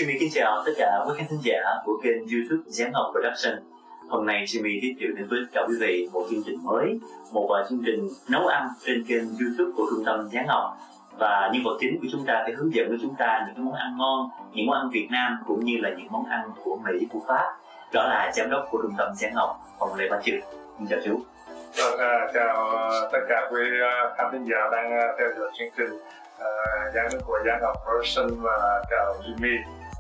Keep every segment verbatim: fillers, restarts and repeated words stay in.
Jimmy kính chào tất cả quý khán thính giả của kênh YouTube Giáng Ngọc Production. Hôm nay Jimmy giới thiệu đến với tất cả quý vị một chương trình mới, một uh, chương trình nấu ăn trên kênh YouTube của Trung tâm Giáng Ngọc. Và nhân vật chính của chúng ta sẽ hướng dẫn với chúng ta những cái món ăn ngon, những món ăn Việt Nam cũng như là những món ăn của Mỹ, của Pháp. Đó là giám đốc của Trung tâm Giáng Ngọc, ông Lê Bá Trực. Xin chào chú. Vâng, à, chào tất cả quý khán thính giả đang theo dõi chương trình uh, giám đốc của Giáng Ngọc Production, và chào Jimmy.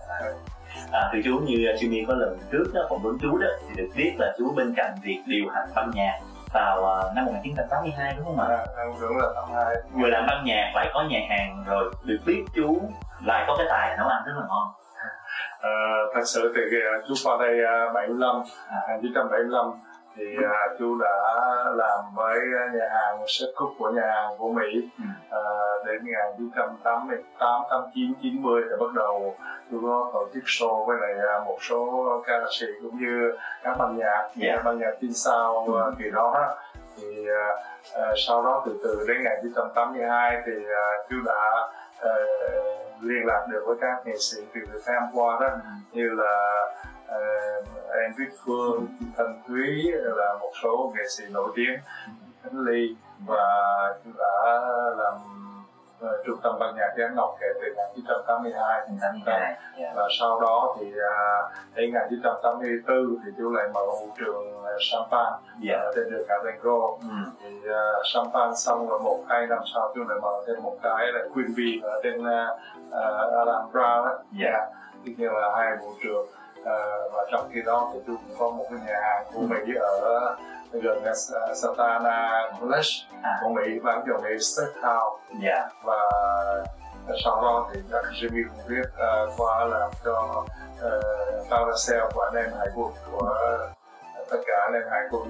À, thưa chú, như Jimmy có lần trước đó phỏng vấn chú đó thì được biết là chú bên cạnh việc điều hành ban nhạc vào uh, năm một nghìn chín trăm tám mươi hai đúng không ạ? À, đúng là tám mươi hai. Vừa làm ban nhạc lại có nhà hàng, rồi được biết chú lại có cái tài nấu ăn rất là ngon. À, thật sự thì chú qua đây uh, bảy mươi lăm, một nghìn chín trăm bảy mươi lăm thì uh, chú đã làm với nhà hàng chef cook của nhà hàng của Mỹ. ừ. uh, đến một nghìn chín trăm tám mươi tám, tám mươi chín, chín mươi thì bắt đầu chú có tổ chức show với lại uh, một số ca sĩ cũng như các ban nhạc, yeah. ban nhạc tin sao uh, kỳ đó đó. Thì uh, uh, sau đó từ từ đến một nghìn chín trăm tám mươi hai thì uh, chú đã uh, liên lạc được với các nghệ sĩ từ Việt Nam qua đó, như là uh, em Viết Phương, Thanh Thúy, là một số nghệ sĩ nổi tiếng, Khánh Ly, và chú đã làm uh, trung tâm ban nhạc Giáng Ngọc kể từ một nghìn chín trăm tám mươi hai. Yeah. Và sau đó thì uh, đến một nghìn chín trăm tám mươi tư thì chú lại mở một trường uh, Champagne, yeah. uh, trên đường Cavengo. mm. Thì uh, Champagne xong rồi một hai năm sau chú lại mở thêm một cái là Queen Bee ở trên uh, uh, Alhambra đó. Yeah. Tức như là hai vụ trường. Uh, và trong khi đó thì tôi cũng có một cái nhà hàng của Mỹ ở gần uh, Santana College à. của Mỹ, bán cho Mỹ Steakhouse. Yeah. Và sau đó thì các Jimmy cũng biết uh, qua làm cho uh, Paracel của anh em Hải quân, của uh, tất cả anh em Hải quân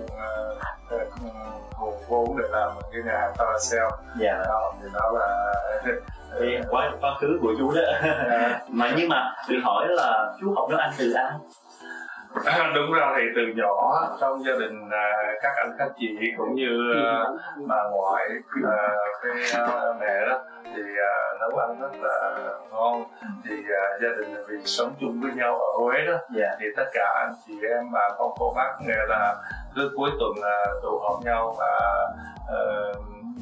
hùng uh, vốn để làm cái nhà hàng Paracel. Yeah. Đó, thì đó là thì quá quá khứ của chú đó. Mà nhưng mà được hỏi là chú học nấu ăn từ ai? À, đúng ra thì từ nhỏ trong gia đình uh, các anh các chị cũng như uh, bà ngoại, uh, cái uh, mẹ đó thì uh, nấu ăn rất là ngon. Thì uh, gia đình vì sống chung với nhau ở Huế đó, yeah. thì tất cả anh chị em bà con cô bác nghe là cứ cuối tuần uh, tụ họp nhau và uh,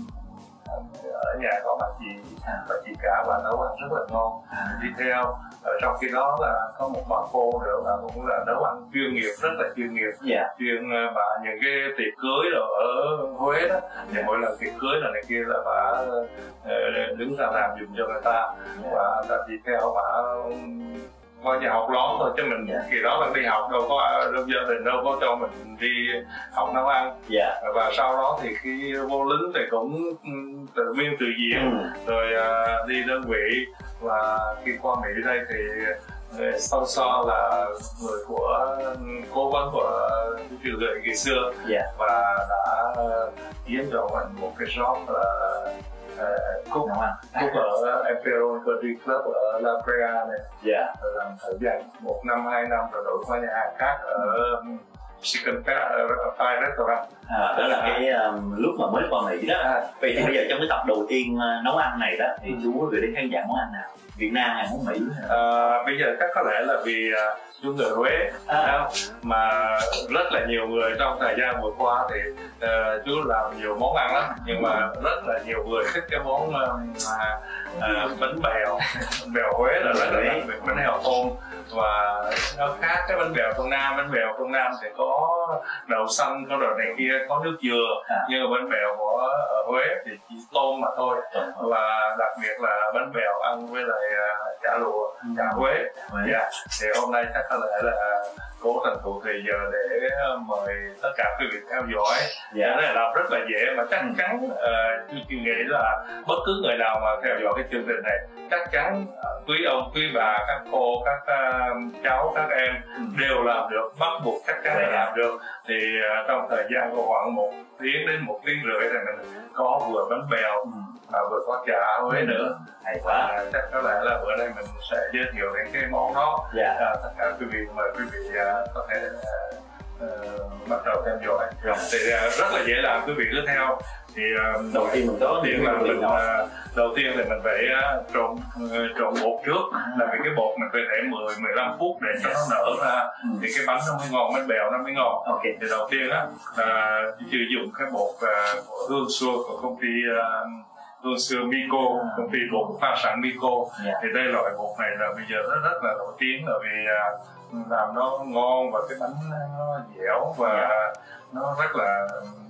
ở nhà có bà chị bà chị cả, và nấu ăn rất là ngon. Đi theo ở trong khi đó là có một bà cô nữa là cũng là nấu ăn chuyên nghiệp, rất là chuyên nghiệp. Yeah. Chuyên bà những cái tiệc cưới rồi ở Huế đó, thì yeah. mỗi lần tiệc cưới là này kia là bà uh, đứng ra làm giùm cho người ta. Yeah. Và ta đi theo bà coi như học lót thôi, chứ mình yeah. khi đó là đi học đâu có đâu, gia đình đâu có cho mình đi học nấu ăn. Yeah. Và sau đó thì khi vô lính thì cũng tự biên tự diễn, mm. rồi uh, đi đơn vị, và khi qua Mỹ đây thì sau so là người của cố vấn của trường dạy ngày xưa, yeah. và đã kiếm cho mình một cái job là Uh, Cúc, Cúc ở Imperial Country Club ở La Brea này. Yeah. Làm thời gian một năm, hai năm rồi đổi qua nhà hàng khác ở Chicken Pie Restaurant. À, đó là cái um, lúc mà mới qua Mỹ đó. À. Vậy thì bây giờ trong cái tập đầu tiên uh, nấu ăn này đó thì chú có gửi đến khán giả món ăn nào? Việt Nam hay món Mỹ? À, bây giờ chắc có lẽ là vì uh, chú người Huế, à. mà rất là nhiều người trong thời gian vừa qua thì uh, chú làm nhiều món ăn lắm, nhưng mà rất là nhiều người thích cái món uh, uh, bánh bèo. Bánh bèo Huế là rất là đặc biệt, bánh heo tôm, và nó khác cái bánh bèo phương Nam. Bánh bèo phương Nam thì có đậu xanh, có đồ này kia, có nước dừa, à. nhưng mà bánh bèo của ở Huế thì chỉ tôm mà thôi. Và đặc biệt là bánh bèo ăn với lại uh, chả lụa, chả Huế. Yeah. Thì hôm nay chắc có lẽ là cố thành thủ thì giờ để mời tất cả quý vị theo dõi. Yeah. Cái này làm rất là dễ, mà chắc chắn uh, tôi nghĩ là bất cứ người nào mà theo dõi cái chương trình này chắc chắn uh, quý ông, quý bà, các cô, các uh, cháu, các em đều làm được, bắt buộc chắc chắn là làm được. Thì uh, trong thời gian của khoảng một tiếng đến một tiếng rưỡi thì mình có vừa bánh bèo mà vừa có chả Huế nữa. Hay quá. À, chắc có lẽ là bữa nay mình sẽ giới thiệu đến cái món đó. Yeah. À, tất cả quý vị mời quý vị uh, có thể uh, uh, bắt đầu theo dõi. Rồi. Thì uh, rất là dễ làm, quý vị cứ theo. Thì uh, đầu tiên mình có tiên là mình uh, đầu tiên thì mình phải uh, trộn uh, trộn bột trước, à. Là vì cái bột mình phải để mười mười lăm phút để cho nó nở ra, ừ. Thì cái bánh nó mới ngon, bánh bèo nó mới ngon. Okay. Thì đầu tiên á uh, sử dụng cái bột uh, của Hương Xưa của công ty uh, Hương Xưa Miko, à. Công ty bột pha sẵn Miko. Yeah. Thì đây loại bột này là bây giờ nó rất là nổi tiếng bởi vì uh, làm nó ngon và cái bánh nó dẻo và yeah. Nó rất là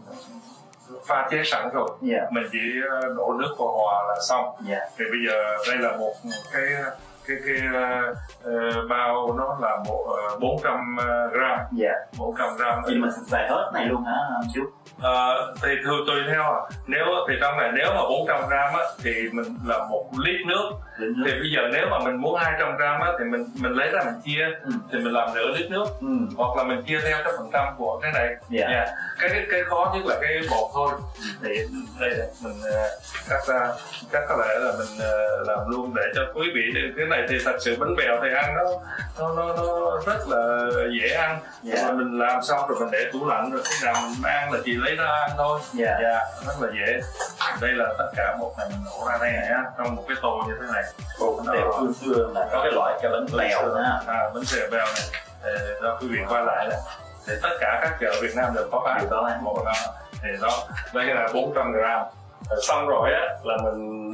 pha chế sẵn rồi, yeah. Mình chỉ đổ nước vào hòa là xong. Yeah. Thì bây giờ đây là một cái cái cái uh, bao nó là một uh, bốn trăm gram, yeah. bốn trăm gram. Thì mình xài hết này luôn hả chú? Uh, thì thường tùy theo à. Nếu thì trong này nếu mà bốn trăm gram á thì mình là một lít nước. Nước. Thì bây giờ nếu mà mình muốn hai trăm gram á thì mình mình lấy ra mình chia, ừ. Thì mình làm nửa lít nước, ừ. Hoặc là mình chia theo cái phần trăm của cái này. Yeah. Yeah. Cái, cái cái khó nhất là cái bột thôi. Thì đây là mình cắt ra, cắt có lẽ là mình làm luôn để cho quý vị. Cái này thì thật sự bánh bèo thì ăn nó nó nó, nó rất là dễ ăn. Yeah. Mà mình làm xong rồi mình để tủ lạnh rồi khi nào mình ăn là chỉ lấy ra ăn thôi. Yeah. Yeah, rất là dễ. Đây là tất cả bột này mình đổ ra đây này á, trong một cái tô như thế này. Bột bánh bèo Hương Xưa là có cái loại cái bánh bèo đó. À, bánh xèo bèo này. Để cho quý vị quay lại này. Thì tất cả các chợ Việt Nam đều có bán một đó. Thì đó, đây là bốn trăm gram. Rồi xong rồi á là mình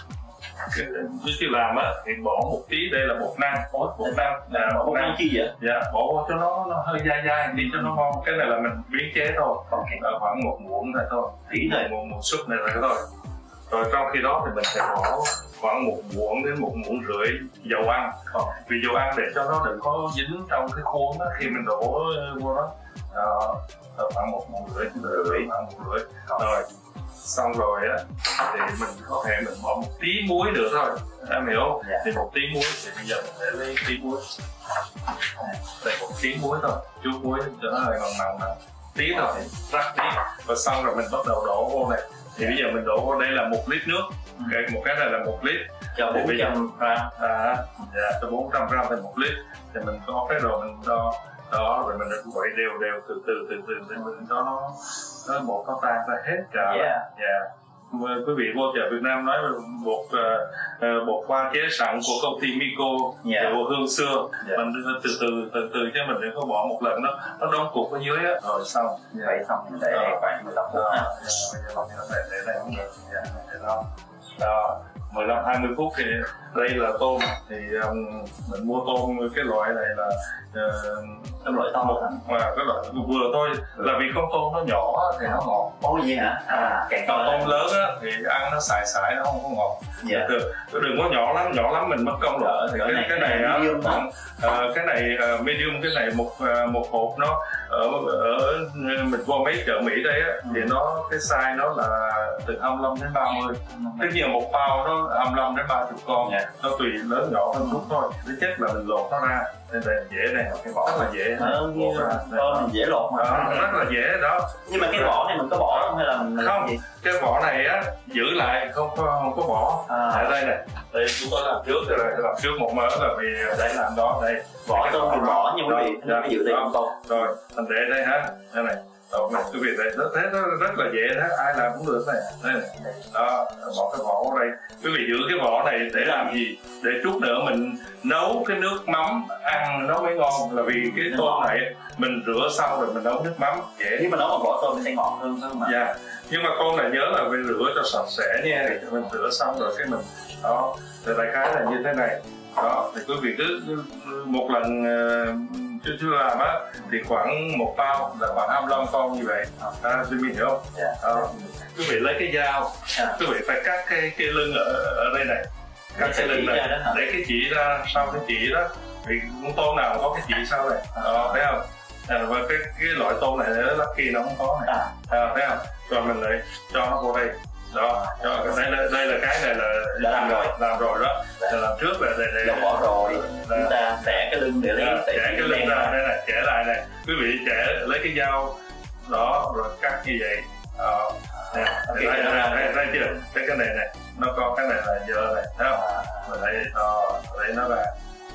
trước khi làm á thì bỏ một tí, đây là bột năng, bột bột năng là bột năng chi vậy? Dạ, bỏ cho nó nó hơi dai dai đi cho nó ngon. Cái này là mình biến chế thôi. Okay. Ở khoảng một muỗng này thôi, tí này một muỗng súp này rồi thôi. Rồi trong khi đó thì mình sẽ bỏ khoảng một muỗng đến một muỗng rưỡi dầu ăn. Oh. Vì dầu ăn để cho nó đừng có dính trong cái khuôn đó khi mình đổ vô đó. Đó, khoảng một muỗng rưỡi, rưỡi khoảng một rưỡi. Oh. Rồi xong rồi á thì mình có thể mình bỏ một tí muối được thôi, em hiểu không? Yeah. Thì một tí muối thì bây giờ mình sẽ lấy tí muối, đây một tí muối thôi, chút muối cho nó hơi nồng nồng đó, tí thôi, rắc tí, và xong rồi mình bắt đầu đổ vô này. Thì bây giờ mình đổ vô đây là một lít nước, cái một cái này là một lít cho bốn trăm gram, à, dạ, cho bốn trăm gram thành một lít. Thì mình có cái rồi mình đo đó, rồi mình quậy đều đều từ từ từ từ để mình cho nó nó bột nó tan ra hết cả. Yeah. Yeah. Quý vị vô chợ Việt Nam nói bột uh, bột pha chế sẵn của công ty Miko, yeah. Của Hương Xưa, yeah. Mình từ từ từ từ chứ mình đừng có bỏ một lần nó nó đóng cục ở dưới á. Rồi xong vậy yeah. Xong mình để đây khoảng mười lăm phút ha. Để để đây cũng được. Dạ, để đó. Đó, mười lăm hai mươi phút thì đây là tôm thì um, mình mua tôm cái loại này là uh, cái loại to một mà cái loại vừa thôi, là vì con tôm nó nhỏ thì nó ngọt. Ồ gì hả? À, càng còn tôm lớn á thì ăn nó xài xài nó không có ngọt. Dạ. Từ, đừng có nhỏ lắm, nhỏ lắm mình mất công rồi. Thì cái này cái này á, uh, cái này uh, medium, cái này một uh, một hộp nó ở ở mình qua mấy chợ Mỹ đây á, ừ. Thì nó cái size nó là từ hai mươi lăm đến ba mươi. Tất nhiên một bao nó hai mươi lăm đến ba mươi con, yeah. Nó tùy lớn nhỏ hơn chút thôi. Thứ chất là mình lột nó ra nên là dễ này, cái vỏ rất là dễ. Ờ, mình dễ lột mà. Đó, rất là dễ đó. Nhưng mà cái vỏ này mình có bỏ không hay là mình không? Gì? Cái vỏ này á giữ lại không không có bỏ. À. Ở đây này, đây chúng tôi làm trước rồi, làm trước một mớ là vì để làm đó đây. Vỏ tôm thì bỏ nhưng quý vị nó giữ đây không tôm. Rồi mình để đây ha, đây này. Rồi này quý vị đây, nó thế nó rất là dễ đó, ai làm cũng được này. Đây này. Đó, bỏ cái vỏ ở đây. Quý vị giữ cái vỏ này để làm gì? Để chút nữa mình nấu cái nước mắm ăn nó mới ngon, là vì cái tôm này mình rửa xong rồi mình nấu nước mắm dễ. Nhưng mà nấu bằng vỏ tôm thì sẽ ngọt hơn thôi mà. Dạ. Nhưng mà con này nhớ là phải rửa cho sạch sẽ nha, thì mình rửa xong rồi cái mình đó, thì đại khái là như thế này. Đó, thì quý vị cứ một lần chưa chưa làm á thì khoảng một bao là khoảng hai mươi lăm con như vậy. À, quý vị hiểu không? Yeah. Đó. Quý vị lấy cái dao, yeah. Quý vị phải cắt cái cái lưng ở ở đây này, cắt cái lưng này để cái chỉ ra sau cái chỉ đó, vì con tôm nào cũng có cái chỉ sau này, đó, thấy không? À, và cái cái loại tôm này nó Lucky nó không có này, à, thấy không? Rồi mình lại cho nó vô đây. Đó, đó, đây là đây là cái này là đã làm rồi, làm rồi đó, là làm trước là để để lột bỏ rồi, là, chúng ta xẻ cái lưng để lấy à, xẻ cái lưng ra đây này, xẻ lại này, quý vị xẻ lấy cái dao đó rồi cắt như vậy, đó, đây, đây, đây, đây, đây, đây chưa, cái cái này này, nó có cái này là dơ này, thấy không, mình lấy đó, lấy nó ra,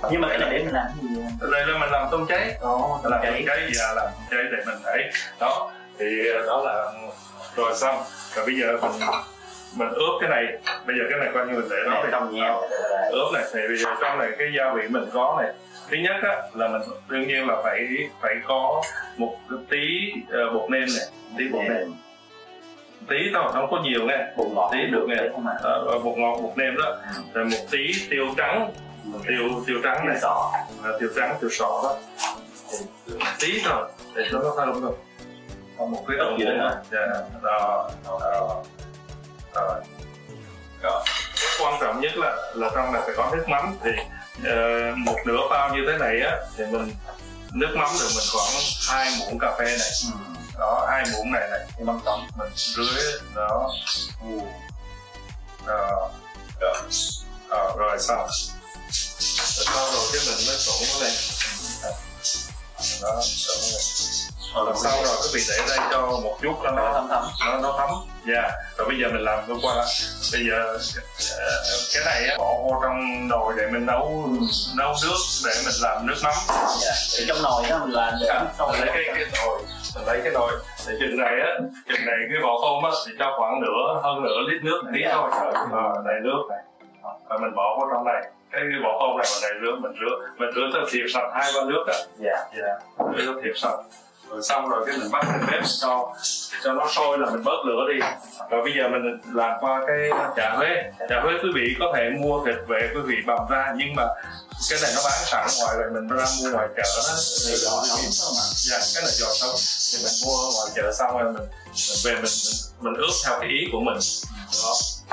Nhưng mà cái này để mình làm cái gì? Đây là mình làm tôm cháy. Ồ, làm tôm cháy và làm tôm cháy để mình thấy đó. Thì đó là rồi xong. Rồi bây giờ mình mình ướp cái này. Bây giờ cái này coi như mình để nó thì trong nha. Ướp này thì bây giờ trong này cái gia vị mình có này. Thứ nhất á là mình đương nhiên là phải phải có một tí uh, bột nêm này, tí bột nêm. Tí thôi, không có nhiều nghe. Bột ngọt tí được nghe. Uh, bột ngọt, bột nêm đó. Rồi một tí tiêu trắng. Tiêu tiêu trắng này. Sọ. Tiêu trắng, tiêu sọ đó. Tí thôi để cho nó thơm thôi. Còn một cái đồng muỗng này. Dạ. Đó. Đó. Rồi. Rồi. Quan trọng nhất là là trong này phải có nước mắm. Thì uh, một nửa bao như thế này á thì mình nước mắm được mình khoảng hai muỗng cà phê này. Ừ. Đó, hai muỗng này này cái mắm tôm mình rưới đó. Ừ. Đó. Rồi. Đó. Rồi xong. Rồi sau rồi cái mình mới trộn nó lên. Đó, trộn nó lên. Rồi sau rồi cái vị để đây cho một chút cho nó thấm thấm, nó nó thấm. Dạ. Yeah. Rồi bây giờ mình làm hôm qua. Bây giờ cái này á, bỏ vô trong nồi để mình nấu nấu nước để mình làm nước mắm. Dạ. Thì trong nồi đó mình làm để à, mình lấy cái cái nồi, mình lấy cái nồi. Thì chừng này á, chừng này cái vỏ tôm á thì cho khoảng nửa hơn nửa lít nước tí thôi. À, này nước này. Và mình bỏ vào trong này. Cái vỏ tôm này vào này rửa mình rửa mình rửa tới thiệt sạch hai ba nước á. Dạ. Dạ. Rửa thiệt sạch. Rồi xong rồi cái mình bắt lên bếp cho cho nó sôi là mình bớt lửa đi. Rồi bây giờ mình làm qua cái chả Huế. Chả Huế quý vị có thể mua thịt về quý vị bằm ra, nhưng mà cái này nó bán sẵn ngoài rồi mình ra mua ngoài chợ đó. Giò sống mà. Dạ, cái này giò sống thì mình mua ngoài chợ xong rồi mình, mình về mình, mình mình ướp theo cái ý của mình. Đó.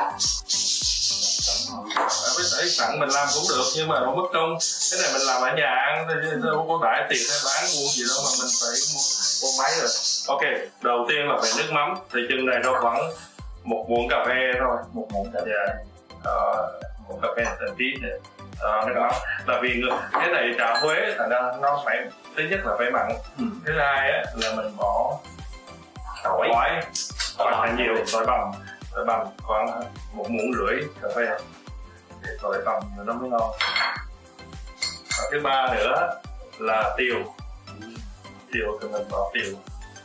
Với thể sẵn mình làm cũng được nhưng mà không mất công. Cái này mình làm ở nhà ăn đâu có đãi tiền hay bán mua gì đâu mà mình phải mua, mua máy rồi. Ok, đầu tiên là phải nước mắm. Thì chừng này đâu khoảng một muỗng cà phê thôi. Một muỗng cà phê. Dạ. Đó, một cà phê một tí này. Đó, nước mắm. Là vì người, cái này chả Huế thành ra nó phải, thứ nhất là phải mặn. Ừ. Thứ hai á là mình bỏ tỏi. Tỏi, tỏi phải nhiều, tỏi bằm. Tỏi bằm khoảng một muỗng rưỡi cà phê. Để tỏi bằm nó mới ngon. Và thứ ba nữa là tiêu. Tiêu thì mình bỏ tiêu.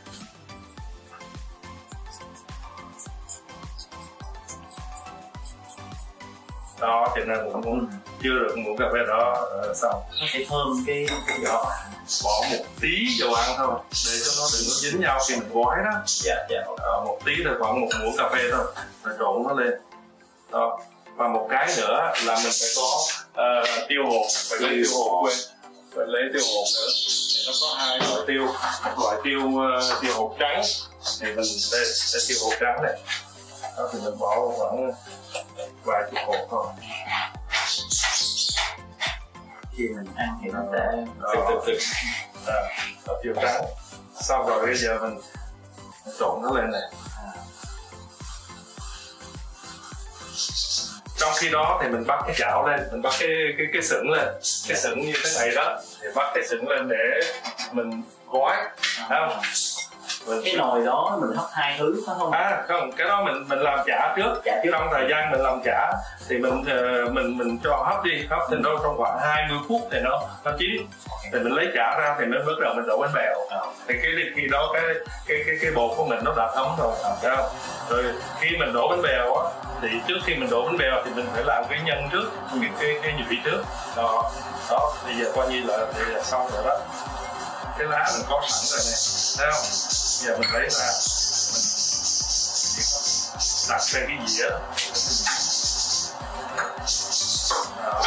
Đó, cho nên cũng muốn chưa được muỗng cà phê đó uh, xong. Nó sẽ thơm cái cái đó. Bỏ một tí dầu ăn thôi để cho nó đừng có dính nhau khi mình gói đó. Dạ, dạ. Uh, một tí là khoảng một muỗng cà phê thôi. Rồi trộn nó lên. Đó. Và một cái nữa là mình phải có uh, tiêu hột, phải lấy tiêu hột quên, phải lấy tiêu hột nữa. Thì nó có hai loại tiêu, một loại tiêu uh, tiêu hột trắng, thì mình đây, đây tiêu hột trắng này, đó thì mình bỏ khoảng vài chục hột thôi. Khi mình ăn thì nó sẽ thực thực thực, à, tiêu trắng. Xong rồi bây giờ mình trộn nó lên này. Trong khi đó thì mình bắt cái chảo lên, mình bắt cái cái cái sửng lên, cái sửng như thế này đó, thì bắt cái sửng lên để mình gói, thấy không? Mình... Cái nồi đó mình hấp hai thứ phải không? À không, cái đó mình mình làm chả trước. Chả trước. Trong thời gian mình làm chả thì mình uh, mình mình cho hấp đi, hấp thì đâu trong khoảng hai mươi phút thì nó nó chín. Thì mình lấy chả ra thì mới bắt đầu mình đổ bánh bèo. Thì cái khi đó cái cái cái cái bột của mình nó đã thấm rồi, thấy không? Rồi khi mình đổ bánh bèo á, thì trước khi mình đổ bánh bèo thì mình phải làm cái nhân trước, cái cái cái nhụy trước. Đó, đó. Bây giờ coi như là thì là xong rồi đó. Cái lá mình có sẵn rồi nè, thấy không? Giờ mình lấy ra, mình đặt lên cái gì á. Đó.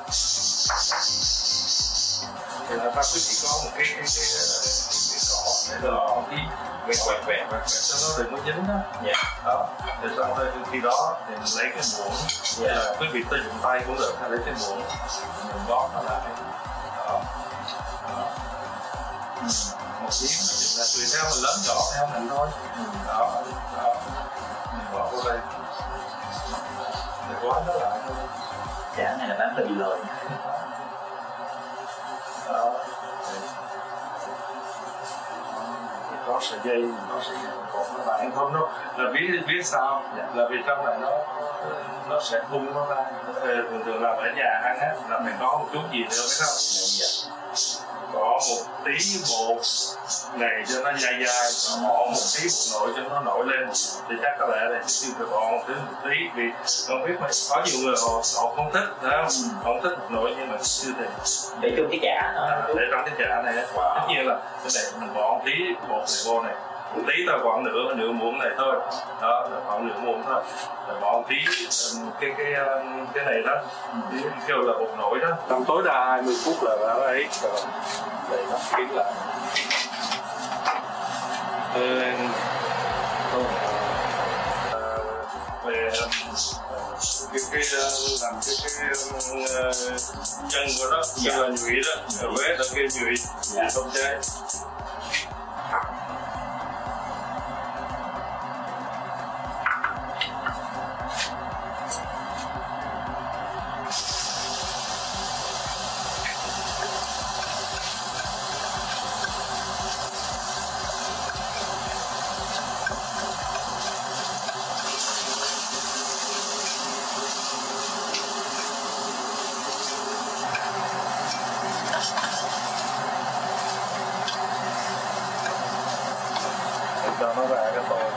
Thì là ta cứ chỉ có một cái cái cái cái cỏ để lò đi quẹt quẹt quẹt quẹt cho nó đừng có dính đó. Dạ. Đó. Thì xong rồi khi đó thì mình lấy cái muỗng. Dạ. Là quý vị ta dùng tay cũng được, hay lấy cái muỗng mình bó nó lại. Đó. Đó. Ừ. Một miếng là tùy theo mình lớn nhỏ theo mình thôi. Ừ. Đó. Đó. Mình bỏ vô đây. Mình gói nó lại thôi. Chả này là bán tự lời. Đó. Có sợi dây, có sợi dây cột nó lại không, nó là biết biết sao? Dạ. Là vì trong này nó nó sẽ bung nó ra, nó thì thường thường làm ở nhà ăn á là phải có một chút gì nữa phải không? Dạ. Có một tí bột này cho nó dai dai, bỏ một tí bột nổi cho nó nổi lên thì chắc có lẽ là chúng phải bỏ một tí một tí vì không biết mà có nhiều người họ, họ không thích đó, không thích bột nổi nhưng mà chưa thể để trong cái chả à, để trong cái chả này wow. Tất nhiên là cái này mình bỏ một tí bột này vô này một tí thôi, khoảng nửa nửa muỗng này thôi đó, khoảng nửa muỗng thôi, rồi bỏ một tí cái cái cái này đó tí kêu là bột nổi đó, trong tối đa hai mươi phút là nó ấy rồi để nó kín lại. Về cái cái làm cái cái chân của nó như là nhụy đó, ở vế là cái nhụy không cháy. Cho nó ra cái tô.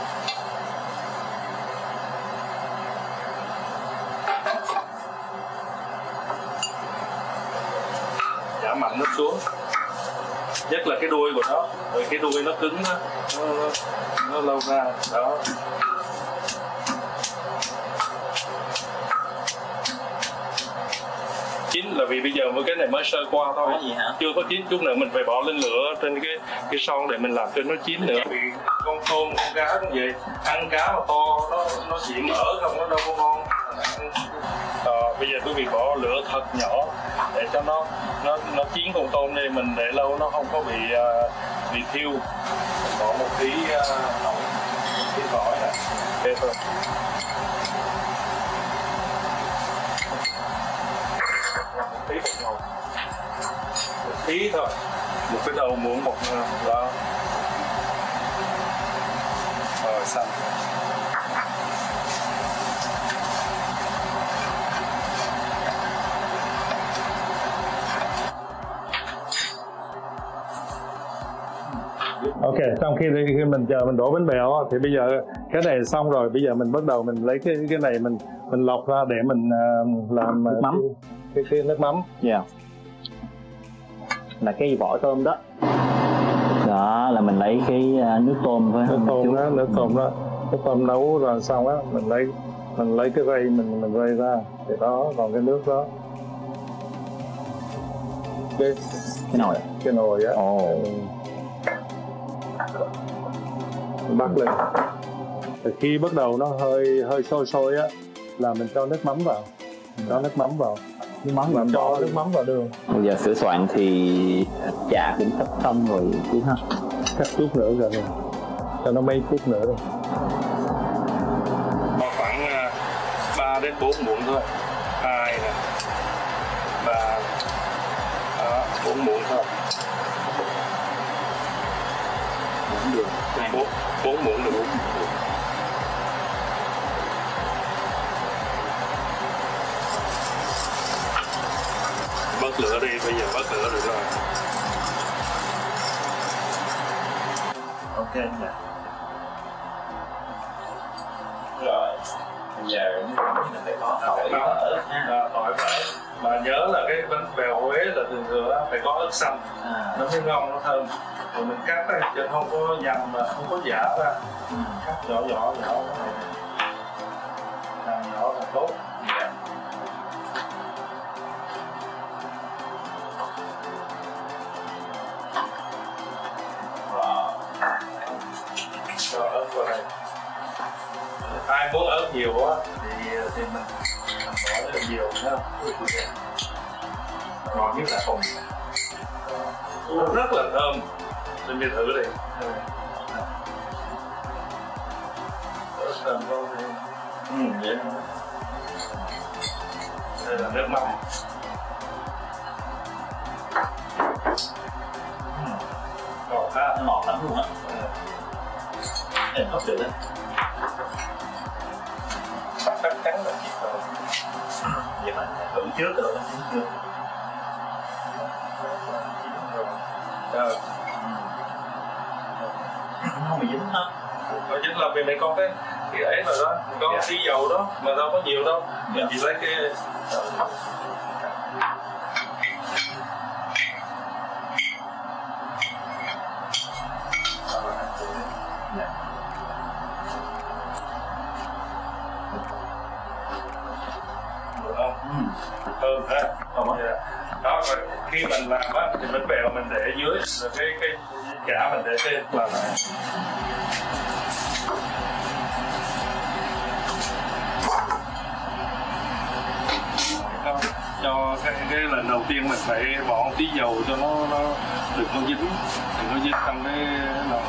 Giảm mặn nó xuống, nhất là cái đuôi của nó, rồi cái đuôi nó cứng đó, nó, nó, nó lâu ra đó. Chín là vì bây giờ với cái này mới sơ qua thôi, chưa có chín, chút nữa mình phải bỏ lên lửa trên cái cái son để mình làm cho nó chín nữa. Vì con tôm, con cá cũng vậy, ăn cá mà to nó nó chỉ mỡ không, nó đâu có ngon. À, bây giờ quý vị bỏ lửa thật nhỏ để cho nó nó nó chín con tôm đi, mình để lâu nó không có bị uh, bị thiêu. Bỏ một tí uh, nổi, một tí tỏi này, thế thôi. Một tí bột ngầu, một tí thôi, một cái đầu muỗng bột đó, rồi xong. Ok, trong khi khi mình chờ mình đổ bánh bèo thì bây giờ cái này xong rồi, bây giờ mình bắt đầu mình lấy cái cái này mình mình lọc ra để mình uh, làm nước mắm. Cái, cái nước mắm. Dạ. Yeah. Là cái vỏ tôm đó. Đó là mình lấy cái nước tôm với nước tôm đó, nước tôm đó, nước tôm nấu rồi xong á, mình lấy mình lấy cái rây mình mình rây ra thì đó, còn cái nước đó. Cái cái nồi. Cái nồi á. Ồ. Oh. Bắt lên. Thì khi bắt đầu nó hơi hơi sôi sôi á là mình cho nước mắm vào, cho nước mắm vào, nước mắm và cho nước mắm vào đường. Bây giờ sửa soạn thì chả cũng sắp xong rồi chứ ha. Cắt chút nữa rồi, cho nó mấy phút nữa rồi. Khoảng ba đến bốn muỗng thôi, hai nè, ba, đó, bốn muỗng thôi. Bốn đường, bốn bốn muỗng được. Bớt lửa đi, bây giờ bớt lửa được rồi. Ok nè. Rồi, bây giờ mình phải có tỏi và ớt ha. Tỏi và ớt. Mà nhớ là cái bánh bèo Huế là thường thường phải có ớt xanh, à. Nó mới ngon, nó thơm. Rồi mình cắt ra, chứ không có dầm mà không có giả ra. Ừ. Cắt nhỏ nhỏ nhỏ này. Làm nhỏ là tốt. Yeah. Cho ớt vào đây. Ai muốn ớt nhiều quá thì thì mình bỏ lên nhiều nữa, ngon nhất là không, nó rất là thơm, mình đi thử đi. Ớt thơm không thì ừ vậy. Đây là nước mắm. Ngọt ha, ngọt lắm luôn á. Em hấp được đấy. Chắc chắn là chỉ có trước rồi đó trước. Rồi. Không bị dính hết. Rồi dính là vì này con cái cái ấy rồi đó, có Dạ. tí dầu đó mà đâu có nhiều đâu. Mình Dạ. chỉ lấy cái được không? Ừ. Thơm ha. Không á. Đó, rồi khi mình làm á thì bánh bèo mình để dưới, rồi cái cái chả mình để trên là lại. Cho cái, cái lần đầu tiên mình phải bỏ tí dầu cho nó nó đừng có dính, đừng có dính trong cái nồi.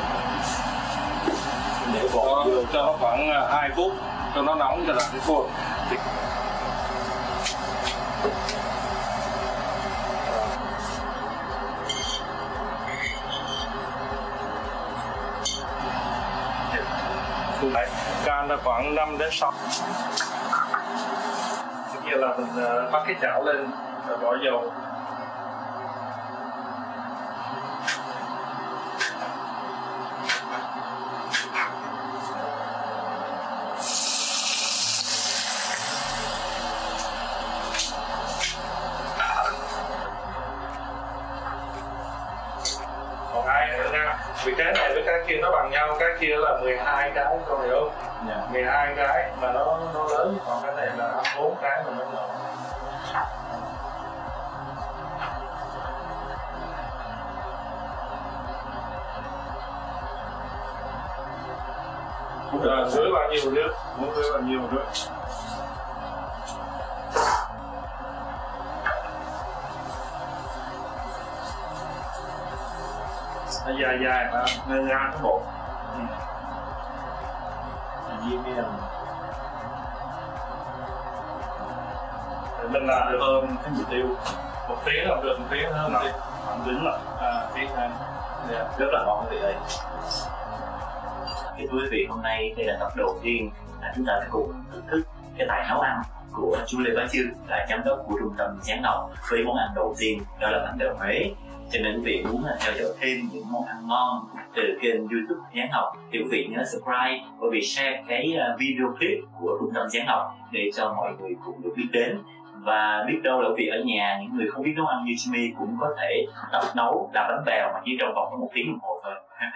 Để bỏ Cho, cho nó khoảng hai phút cho nó nóng cho là cái khô. Thì Đấy, can là khoảng năm đến sáu. Bây giờ là mình uh, bắt cái chảo lên rồi bỏ dầu. Còn hai nữa nha, vì cái này với cái kia nó bằng nhau, cái kia là mười hai cái, con hiểu không? Yeah. mười hai cái mà nó nó lớn, còn cái này là bốn cái mà nó nhỏ. Rồi, dưới bao nhiêu nước? Muốn dưới bao nhiêu nước? Nó dài dài mà nên ra cái bột. Ừ. Viên cái đồng. Mình làm được hơn cái mục tiêu một tiếng làm được một tiếng hơn Nó. đi khoảng dính rồi à tiếng hơn. Yeah. Rất là ngon quý vị ơi. Thì thưa quý vị, hôm nay đây là tập đầu tiên là chúng ta sẽ cùng thưởng thức cái tài nấu ăn của chú Lê Bá Chương, là giám đốc của trung tâm Giáng Ngọc, với món ăn đầu tiên đó là bánh bèo Huế. Cho nên quý vị muốn là theo dõi thêm những món ăn ngon từ kênh YouTube Giáng Ngọc thì quý vị nhớ subscribe, bởi vì share cái video clip của trung tâm Giáng Ngọc để cho mọi người cùng được biết đến. Và biết đâu là quý vị ở nhà, những người không biết nấu ăn như Jimmy cũng có thể tập nấu làm bánh bèo mà chỉ trong vòng có một tiếng đồng hồ thôi.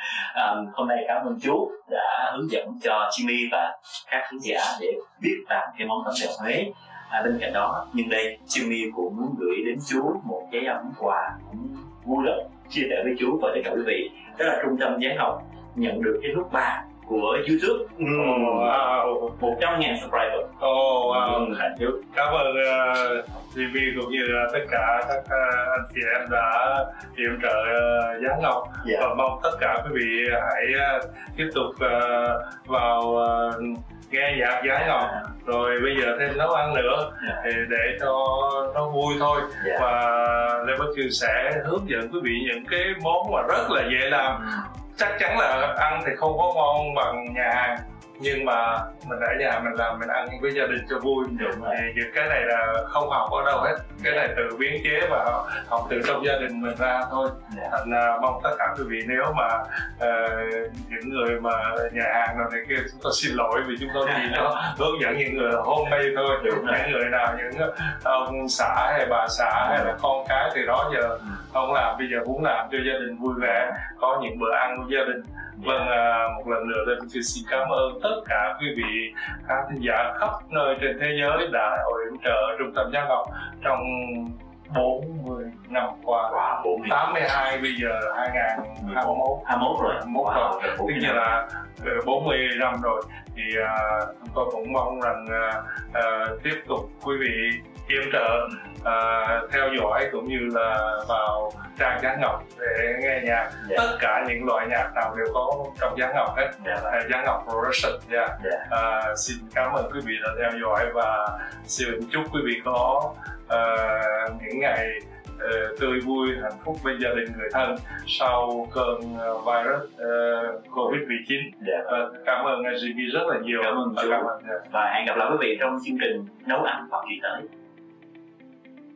À, hôm nay cảm ơn chú đã hướng dẫn cho Jimmy và các khán giả để biết làm cái món bánh bèo Huế. À, bên cạnh đó, nhưng đây Jimmy cũng muốn gửi đến chú một cái món quà cũng vui lắm, chia sẻ với chú và tất cả quý vị. Đó là trung tâm Giáng Ngọc nhận được cái nút vàng của YouTube. Ừ. Wow. một trăm ngàn subscriber. Oh, wow. Ừ, hạnh phúc. Cảm ơn uh, tê vê cũng như uh, tất cả các uh, anh chị em đã yểm trợ uh, Giáng Ngọc. Dạ. Và mong tất cả quý vị hãy uh, tiếp tục uh, vào uh, nghe nhạc Giáng Ngọc, À. rồi bây giờ thêm nấu ăn nữa. Dạ. Thì để cho nó vui thôi. Dạ. Và Lê Bá Chương sẽ hướng dẫn quý vị những cái món mà rất là dễ làm. Ừ. Chắc chắn là ăn thì không có ngon bằng nhà hàng, nhưng mà mình ở nhà mình làm, mình ăn với gia đình cho vui. Đúng rồi. Thì cái này là không học ở đâu hết, cái này tự biến chế và học từ trong gia đình mình ra thôi. Dạ. Thành uh, mong tất cả quý vị, nếu mà uh, những người mà nhà hàng nào này kia, chúng tôi xin lỗi vì chúng tôi chỉ có hướng dẫn những người homemade thôi. Đúng rồi. Những người nào, những ông xã hay bà xã hay là con cái thì đó giờ không làm, bây giờ muốn làm cho gia đình vui vẻ, có những bữa ăn của gia đình. Vâng, à, một lần nữa Lê Bá Chương xin cảm ơn tất cả quý vị khán thính giả khắp nơi trên thế giới đã yểm trợ trung tâm Giáng Ngọc trong bốn mươi năm qua. Wow, bốn mươi. tám mươi hai, bây giờ hai nghìn hai mươi mốt. hai mươi mốt rồi. hai mươi mốt Wow, rồi. bốn mươi Bây giờ năm. là bốn mươi năm rồi. Thì uh, chúng tôi cũng mong rằng uh, uh, tiếp tục quý vị yểm trợ, uh, theo dõi cũng như là vào trang Giáng Ngọc để nghe nhạc. Dạ. Tất cả những loại nhạc nào đều có trong Giáng Ngọc hết. Dạ. uh, Giáng Ngọc Production. Yeah. Dạ. Uh, xin cảm ơn quý vị đã theo dõi và xin chúc quý vị có uh, những ngày uh, tươi vui, hạnh phúc bên gia đình người thân sau cơn uh, virus uh, Covid mười chín. Dạ. Uh, cảm ơn Jimmy rất là nhiều. Cảm ơn chú. Cảm ơn. Yeah. Và hẹn gặp lại quý vị trong chương trình nấu ăn vào kỳ tới.